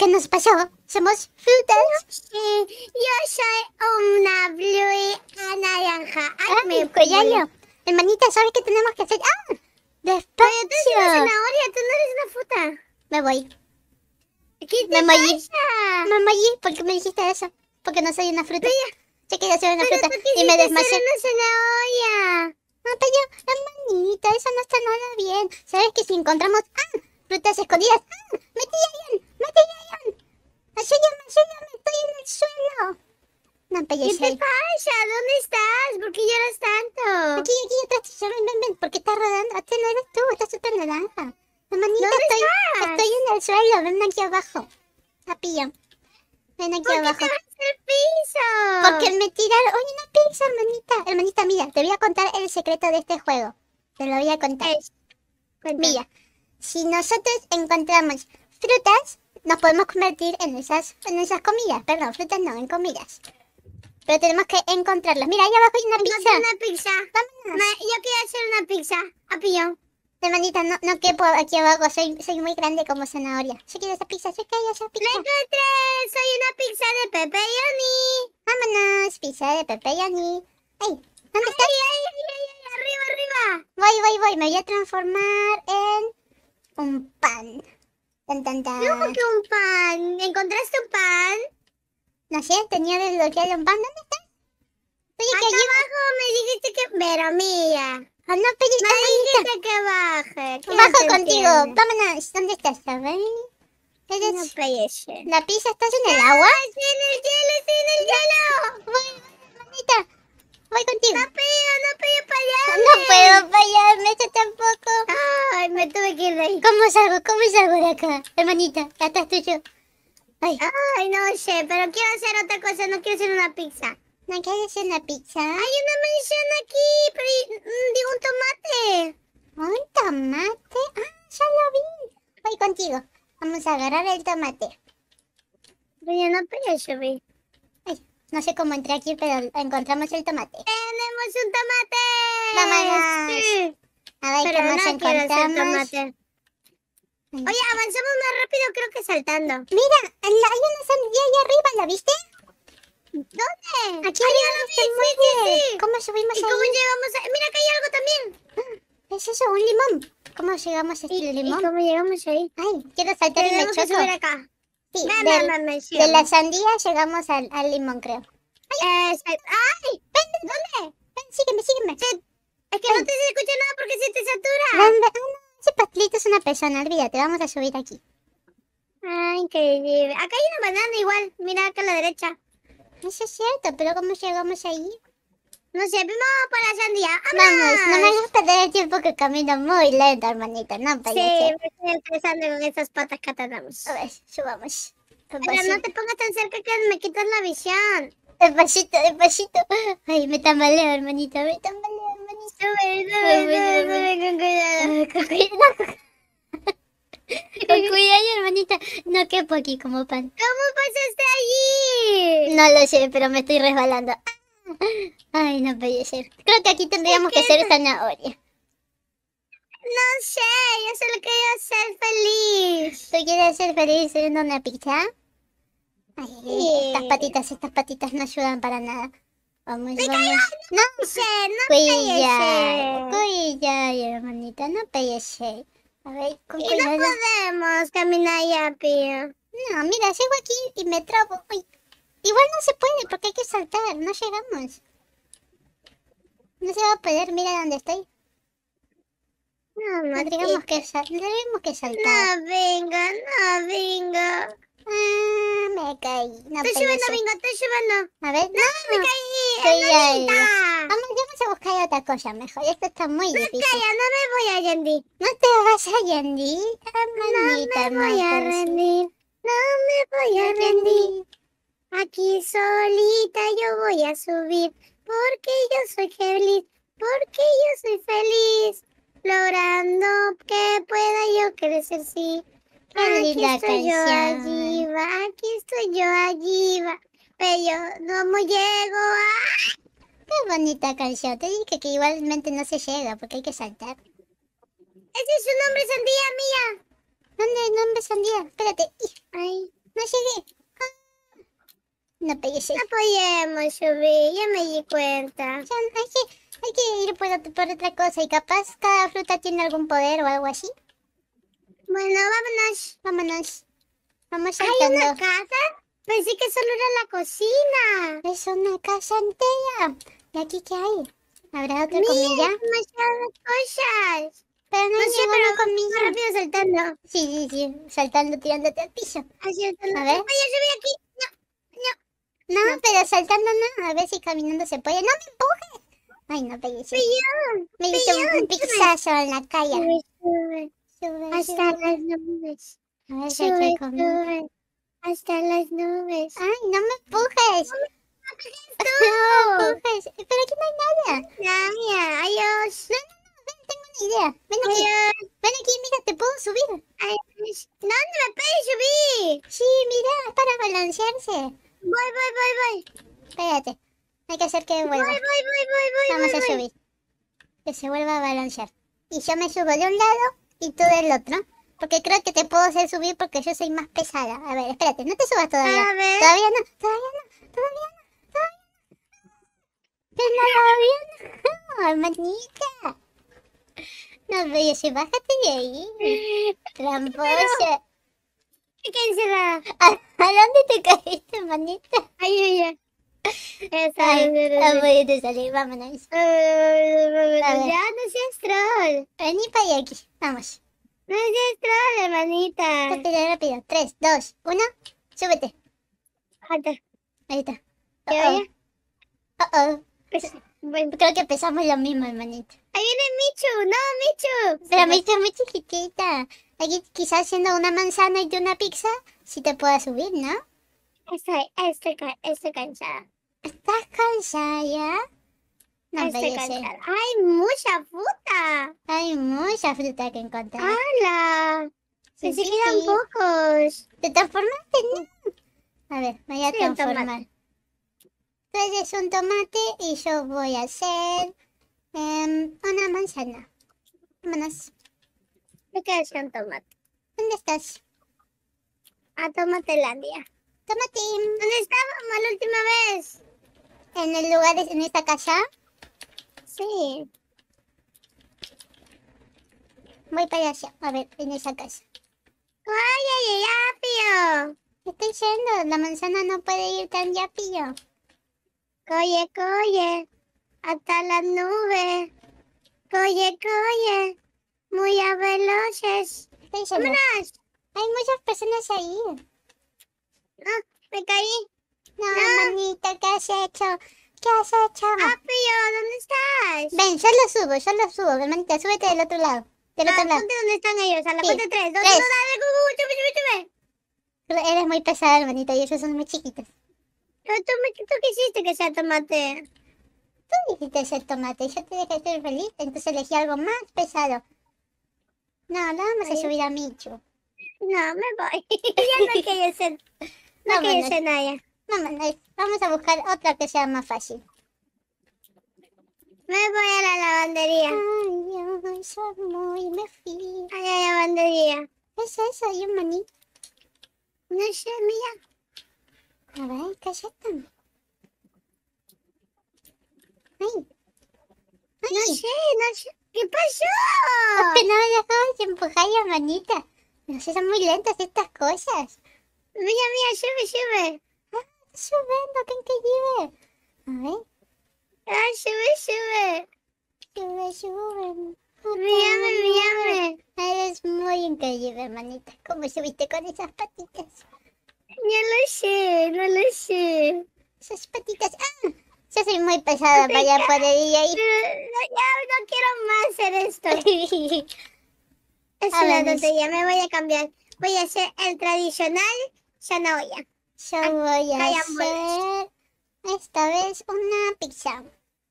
nos pasó? Somos frutas. Yo soy una blue naranja. Ay, Collayo. Hermanita, ¿sabes qué tenemos que hacer? ¡Ah! Pero tú eres una ¡Despacio! zanahoria, tú no eres una fruta. Me voy. ¿Qué Me te mollí. pasa? Me mollí. ¿Por qué me dijiste eso? Porque no soy una fruta. Yo quería ser una Pero fruta tú y me quisiste desmayé. ser una zanahoria. No, pero, hermanita, eso no está nada bien. ¿Sabes que si encontramos frutas escondidas? ¡Metí ¡Ayúdame, estoy en el suelo! No, pero ¿Qué te pasa? ¿Dónde estás? ¿Por qué lloras tanto? Aquí, atrás, ven, porque estás rodando. Este no eres tú, estás súper naranja. Hermanita, ¿Dónde estás? estoy en el suelo, ven aquí abajo. Tapillo. Ven aquí ¿Por qué abajo. te vas al piso? Porque me tiraron. Oye, una pizza, hermanita. Hermanita, mira, te voy a contar el secreto de este juego. Te lo voy a contar. Cuéntame. Mira, si nosotros encontramos frutas, nos podemos convertir en esas comidas. Perdón, frutas no, en comidas. Pero tenemos que encontrarlas. Mira, ahí abajo hay una pizza. Una pizza. Vámonos. Yo quiero hacer una pizza. A pillón. Hermanita, no quepo aquí abajo. Soy muy grande como zanahoria. Yo quiero esa pizza. Yo quiero esa ¡La pizza. encontré! Soy una pizza de pepperoni. Vámonos, pizza de pepperoni. ¡Ey! ¿Dónde estás? ¡Ay! ¡Arriba! Voy. Me voy a transformar en un pan. Tan. ¿Cómo que un pan? ¿Encontraste un pan? No sé, tenía desbloqueado un pan. ¿Dónde estás? Oye, Acá que allí... abajo me dijiste que... Pero mía. Ah, no, pero está Me bonita. dijiste que baje. Que Bajo no te contigo. entiendo. Vámonos. ¿Dónde estás? A ver. ¿Eres... No pellece. ¿La pizza estás en el agua? ¡Estoy en el hielo! Voy, hermanita. Voy contigo. No pillo para allá. No puedo fallarme, esto tampoco. Ay, me tuve que ir de ahí. ¿Cómo salgo de acá? Hermanita, acá estoy yo. Ay, Ay, no sé, pero quiero hacer otra cosa. No quiero hacer una pizza. ¿no quieres hacer una pizza? Hay una mención aquí, pero digo un tomate. ¿Un tomate? Ah, ya lo vi. Voy contigo. Vamos a agarrar el tomate. Pero yo no pillo, vi. Ay, no sé cómo entré aquí, pero encontramos el tomate. ¡Tenemos un tomate! Vámonos. Sí. A ver, Pero ¿qué más no quiero hacer encontramos? tomate. Oye, avanzamos más rápido, creo que saltando. Mira, hay una sandía ahí arriba, ¿la viste? ¿Dónde? Aquí Ay, arriba, ya lo vi, está muy sí, bien. sí. ¿Cómo subimos ¿Y ahí? cómo llegamos a...? Mira, acá hay algo también. ¿Es eso? ¿Un limón? ¿Cómo llegamos a este ¿Y limón? cómo llegamos ahí? Ay, quiero saltar y me Tenemos que choco. subir acá. Sí, Sí, de la sandía llegamos al limón, creo. ¡Ay! ¿Dónde? Ven, sígueme. Es que no te se escucha nada porque se te satura. No, ese pastelito es una persona, olvídate, vamos a subir aquí. Ay, increíble. Acá hay una banana igual. Mira acá a la derecha. Eso es cierto, pero ¿cómo llegamos ahí? No sé, vamos para la sandía. Vamos, no me hagas perder el tiempo que camino muy lento, hermanita, no Sí, parece. me estoy estresando con esas patas que tenemos. A ver, subamos. Pero no Despacito, te pongas tan cerca que me quitas la visión. despacito. Ay, me tambaleo, hermanita, hermanito. Sube con cuidado. Con cuidado. Con cuidado, hermanita. No quepo aquí como pan. ¿Cómo pasaste allí? No lo sé, pero me estoy resbalando. Ay, no puede ser. Creo que aquí tendríamos que ser zanahoria. No sé, yo solo quería ser feliz. ¿Tú quieres ser feliz siendo una pizza? Ay, Sí. estas patitas no ayudan para nada. Vamos. No sé, no Cuidado, hermanita, no pellece. A ver, con Y no cuidado. podemos caminar ya, Pío. No, mira, llego aquí y me trabo. Uy. Igual no se puede porque hay que saltar, no llegamos. No se va a poder, mira dónde estoy. No, Tendríamos que saltar. No venga. Me caí. No Estoy puede subiendo, ser. Bingo, estoy subiendo. A ver, Me caí, Cuidado. hermanita. Vamos a buscar otra cosa mejor. Esto está muy difícil. Calla, no me voy a rendir. ¿No te vas a rendir? Hermanita, No me voy a puede ser. rendir. No me voy a rendir. Aquí solita yo voy a subir. Porque yo soy feliz. Porque yo soy feliz. Logrando que pueda yo crecer, sí. Qué Aquí linda estoy yo canción. allí va. Aquí estoy yo allí va. Pero yo no llego a... Qué bonita canción. Te dije que igualmente no se llega porque hay que saltar. Ese es su nombre, sandía mía. ¿Dónde hay nombre sandía? Espérate. Ay, No llegué. No pegué No podemos subir, ya me di cuenta. Hay que ir por otra cosa y capaz cada fruta tiene algún poder o algo así. Bueno, vámonos. Vámonos. Vamos ¿Hay saltando. una casa? Pensé que solo era la cocina. Es una casa entera. ¿Y aquí qué hay? ¿Habrá otra Mira, comida? demasiadas cosas. Pero no No hay sé, ninguna pero comida. más rápido saltando. Sí. Saltando, tirándote al piso. Así saltando. A No ver. voy a subir aquí. No, No. pero saltando no. A ver si caminando se puede. ¡No me empujes! Ay, no pegué. Pillón. Me hice un pixazo en la calle. Sube. Hasta las nubes. A ver si Sube, hay comida. sube. Hasta las nubes. Ay, no me empujes. No. No me empujes. Pero aquí no hay nada. Ya, adiós. Ven, tengo una idea. Ven aquí. Adiós. Ven aquí, mira, te puedo subir. Adiós. No me puedes subir. Sí, mira, es para balancearse. Voy. Espérate. Hay que hacer que vuelva. Voy. Vamos a subir. Que se vuelva a balancear. Y yo me subo de un lado y tú del otro. Porque creo que te puedo hacer subir porque yo soy más pesada. A ver, espérate, no te subas todavía. A ver. Todavía no, hermanita. No, pero sí, bájate de ahí. Tramposa. ¿Qué encerrada? ¿A dónde te caíste, hermanita? Ay. Voy a salir, vámonos. Ya no seas troll. Vení para aquí, vamos. No seas troll, hermanita. Rápido. 3, 2, 1. Súbete. Jota. Ahí está. ¿Qué oye? Bueno. Creo que pesamos lo mismo, hermanita. Ahí viene Michu. No, Michu. Pero Michu es muy chiquitita. Aquí quizás siendo una manzana y de una pizza, sí te pueda subir, ¿no? Estoy cansada. ¿Estás cansada ya? No Estoy puede cansada. ser. Hay mucha fruta. Hay mucha fruta que encontrar. ¡Hala! Sí, Pensé sí, que eran sí. pocos. ¿Te transformaste, no? A ver, me voy a Soy un transformar. tomate. Tú eres un tomate y yo voy a ser una manzana. Vámonos. Me quedé sin tomate. ¿Dónde estás? A Tomatelandia. Tomate. ¿Dónde estábamos la última vez? ¿En el lugar, en esta casa? Sí. Voy para allá. A ver, en esa casa. ¡Ay, rápido! Estoy yendo. La manzana no puede ir tan rápido. Coye, hasta las nubes. Coye, muy a veloces. Estoy yendo. ¡Vámonos! Hay muchas personas ahí. No, me caí. No, No. hermanita, ¿qué has hecho? ¿Qué has hecho? Rápido, ¿dónde estás? Ven, yo lo subo, hermanita, súbete del otro lado. Del otro lado. Ponte dónde están ellos, a la Sí. cuenta de 3. 2, 1, Tres. dale, sube. Eres muy pesada, hermanita, y ellos son muy chiquitos. Pero ¿tú qué hiciste que sea tomate? Tú dijiste ser tomate, y yo te dejé ser feliz, entonces elegí algo más pesado. No, no vamos a Ay. subir a Michu. No, me voy. Ya no quiero ser. No quiero Vámonos. ser Naya. Vámonos, vamos a buscar otra que sea más fácil. Me voy a la lavandería. Ay, Dios, amor, me fui. A la lavandería. ¿Qué es eso, hermanita? No sé, mira. A ver, ¿qué es esto? Ay. No sé. ¿Qué pasó? Que no me dejabas empujar, hermanita. No sé, son muy lentas estas cosas. Mira, sube. Subiendo, qué increíble. A ver, Ah, sube. sube. Mírame. Eres muy increíble, hermanita. ¿Cómo subiste con esas patitas? No lo sé. Esas patitas. ¡Ah! Yo soy muy pesada No te para poder ir ahí. Ya no quiero más hacer esto. Es A una ver, tontería, me voy a cambiar. Voy a hacer el tradicional zanahoria. Yo voy a Hay hacer esta vez una pizza.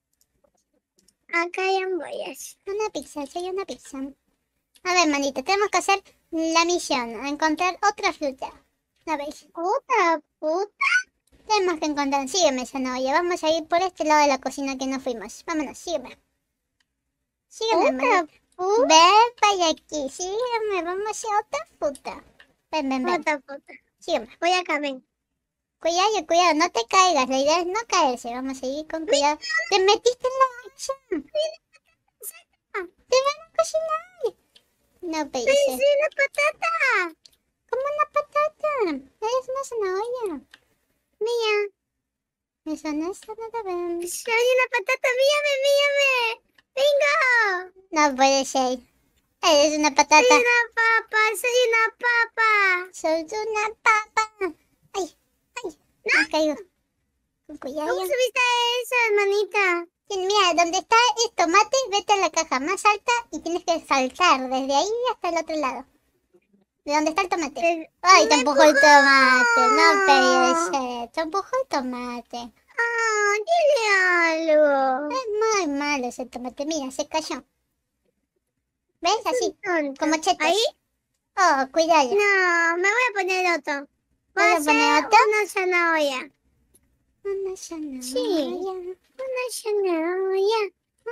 Acá hay hamburguesas. Una pizza, soy una pizza. A ver, manita, tenemos que hacer la misión. Encontrar otra fruta. A ver, ¿Otra puta? tenemos que encontrar. Sígueme, zanahoria. Vamos a ir por este lado de la cocina que no fuimos. Vámonos, sígueme. Sígueme, manita. ¿Otra puta? Ven para aquí, sígueme. Vamos a otra fruta. Ven. Otra puta. Sígueme. Voy acá, ven. Cuidado, cuidado, no te caigas. La idea es no caerse. Vamos a seguir con cuidado. Te metiste en la olla. Te van a cocinar. No ¡Sí, pediste. sí, la patata! Como una patata. Es una zanahoria. Mía, Eso no es nada bien. soy una patata, míame. ¡Vengo! No puede ser. Eres una patata. Soy una papa. Sos una papa. Ay, ay. Me caigo. Con cuidado. ¿Cómo subiste a eso, hermanita? Y mira, donde está el tomate, vete a la caja más alta y tienes que saltar desde ahí hasta el otro lado. ¿De dónde está el tomate? Ay, te empujó el tomate. No puede ser. Te empujó el tomate. Ah, dile algo. Es muy malo ese tomate. Mira, se cayó. ¿Ves? Así. Tonto. Como chetos. ¿Ahí? Oh, cuidado. No, me voy a poner otro. Voy ¿Vas a a poner hacer otro? una zanahoria. Una zanahoria. Sí. Una zanahoria.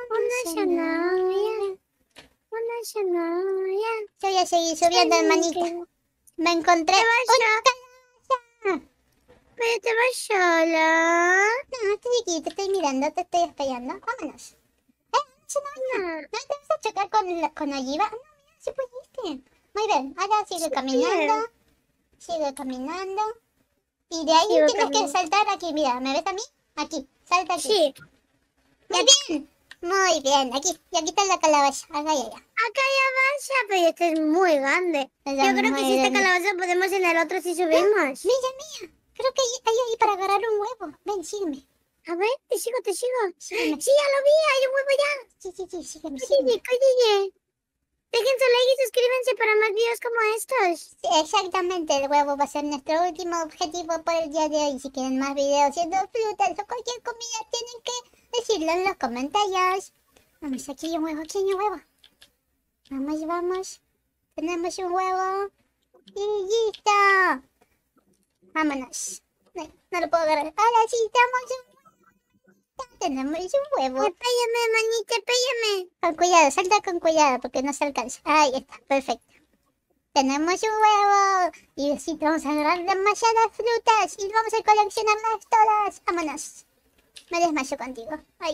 Una zanahoria. Yo voy a seguir subiendo, hermanita. Me encontré una calabaza. Pero te vas sola. No, estoy aquí, te estoy mirando, te estoy esperando. Vámonos. Una zanahoria. ¿No te vas a chocar con Ojiva? No, mira, sí pudiste. Muy bien, ahora sigue caminando. Sigue caminando. Y de ahí Sigo tienes que caminando. saltar aquí. Mira, ¿me ves a mí? Aquí, salta aquí. Sí. Muy bien. Muy bien, aquí. Y aquí está la calabaza. Acá y allá. Acá ya vas, pero este es muy grande. Es Yo creo muy que si esta grande. calabaza podemos en el otro si subimos. Mira. Creo que hay ahí para agarrar un huevo. Ven, sígueme. A ver, te sigo. Sígueme. Sí, ya lo vi, hay un huevo ya. Sí, sígueme. Oye. Dejen su like y suscríbanse para más videos como estos. Sí, exactamente, el huevo va a ser nuestro último objetivo por el día de hoy. Si quieren más videos siendo frutas o cualquier comida, tienen que decirlo en los comentarios. Vamos, aquí hay un huevo, Vamos. Tenemos un huevo. Y listo. Vámonos. No lo puedo agarrar. Ahora sí, tenemos un huevo. Pégame, manita, pégame. Con cuidado, salta con cuidado porque no se alcanza. Ahí está, perfecto. Tenemos un huevo. Y así vamos a agarrar demasiadas frutas y vamos a coleccionarlas todas. Vámonos. Me desmayo contigo. Ay.